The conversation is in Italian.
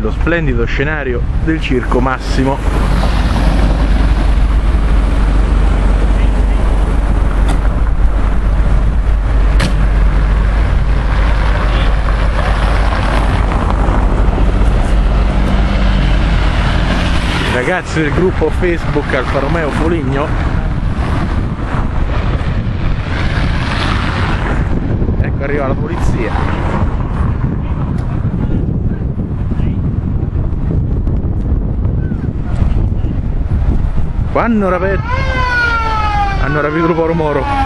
lo splendido scenario del Circo Massimo. I ragazzi del gruppo Facebook Alfa Romeo Foligno, ecco arriva la polizia. Qua hanno rapito Poro Moro.